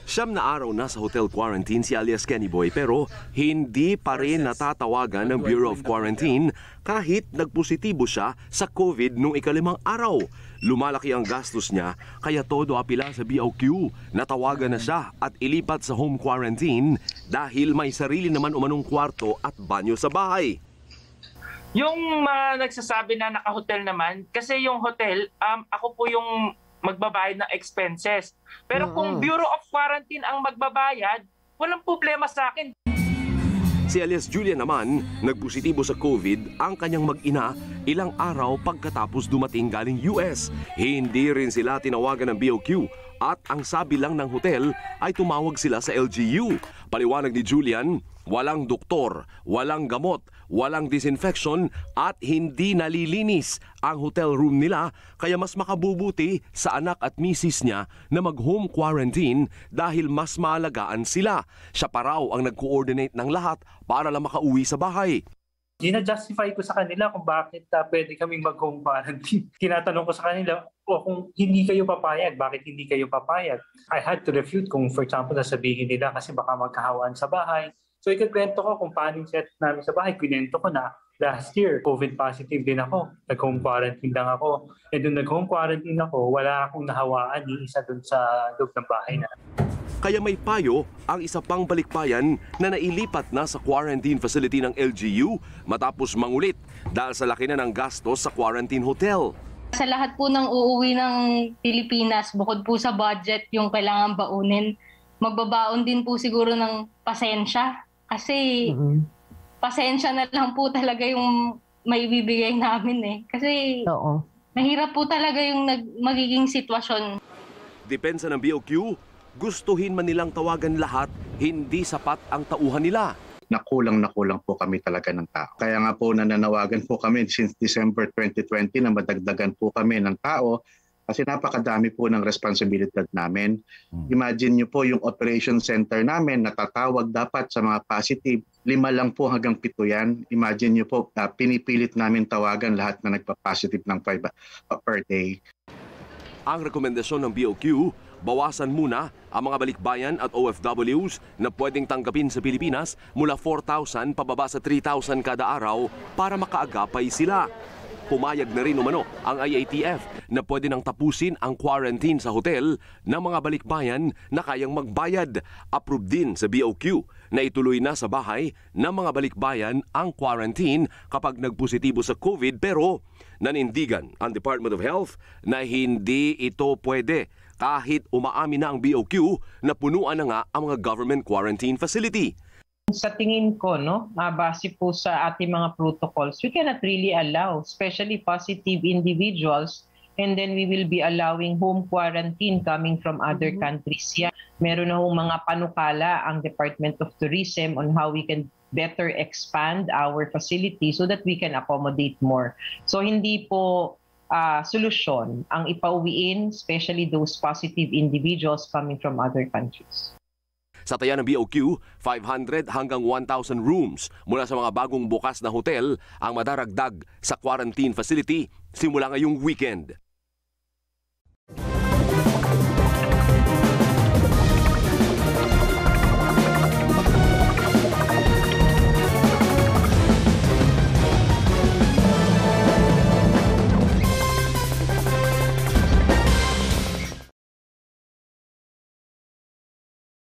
Siyam na araw na sa hotel quarantine si alias Kenny Boy pero hindi pa rin natatawagan ng Bureau of Quarantine kahit nagpositibo siya sa COVID nung ikalimang araw. Lumalaki ang gastos niya kaya todo apila sa BOQ. Natawagan na siya at ilipat sa home quarantine dahil may sarili naman umanong kwarto at banyo sa bahay. Yung nagsasabi na naka-hotel naman, kasi yung hotel, ako po yung magbabayad ng expenses. Pero kung Bureau of Quarantine ang magbabayad, walang problema sa akin. Si alias Julia naman, nagpositibo sa COVID ang kanyang mag-ina ilang araw pagkatapos dumating galing US. Hindi rin sila tinawagan ng BOQ at ang sabi lang ng hotel ay tumawag sila sa LGU. Paliwanag ni Julian, walang doktor, walang gamot, walang disinfection at hindi nalilinis ang hotel room nila kaya mas makabubuti sa anak at misis niya na mag-home quarantine dahil mas maalagaan sila. Siya pa raw ang nag-coordinate ng lahat para lang makauwi sa bahay. Gina-justify ko sa kanila kung bakit pwede kaming mag-home quarantine. Tinatanong ko sa kanila, kung hindi kayo papayag, bakit hindi kayo papayag? I had to refute kung for example nasabihin nila kasi baka magkahawaan sa bahay. So ikakwento ko kung paano yung set namin sa bahay. Kwento ko na last year, COVID positive din ako. Nag-home quarantine lang ako. And doon nag-home quarantine ako, wala akong nahawaan ni isa doon sa loob ng bahay na. Kaya may payo ang isa pang balikbayan na nailipat na sa quarantine facility ng LGU matapos mangulit dahil sa laki na ng gastos sa quarantine hotel. Sa lahat po ng uuwi ng Pilipinas, bukod po sa budget yung kailangan baunin, magbabaon din po siguro ng pasensya. Kasi pasensya na lang po talaga yung maibibigay namin eh. Kasi mahirap po talaga yung magiging sitwasyon. Depensa ng BOQ, gustuhin man nilang tawagan lahat, hindi sapat ang tauhan nila. Nakulang po kami talaga ng tao. Kaya nga po nananawagan po kami since December 2020 na madagdagan po kami ng tao kasi napakadami po ng responsibilidad namin. Imagine nyo po yung operation center namin natatawag dapat sa mga positive. 5 lang po hanggang 7 yan. Imagine nyo po pinipilit namin tawagan lahat na nagpa-positive ng 5 per day. Ang rekomendasyon ng BOQ, bawasan muna ang mga balikbayan at OFWs na pwedeng tanggapin sa Pilipinas mula 4,000 pababa sa 3,000 kada araw para makaagapay sila. Pumayag na rin umano ang IATF na pwede nang tapusin ang quarantine sa hotel ng mga balikbayan na kayang magbayad. Approved din sa BOQ na ituloy na sa bahay ng mga balikbayan ang quarantine kapag nagpositibo sa COVID pero nanindigan ang Department of Health na hindi ito pwede kahit umaamin na ang BOQ na punuan na nga ang mga government quarantine facility. Sa tingin ko, base po sa ating mga protocols, we cannot really allow, especially positive individuals, and then we will be allowing home quarantine coming from other countries. Yeah. Meron na hong mga panukala ang Department of Tourism on how we can better expand our facility so that we can accommodate more. So hindi po solusyon ang ipauwiin, especially those positive individuals coming from other countries. Sa taya ng BOQ, 500 hanggang 1,000 rooms mula sa mga bagong bukas na hotel ang madaragdag sa quarantine facility simula ngayong weekend.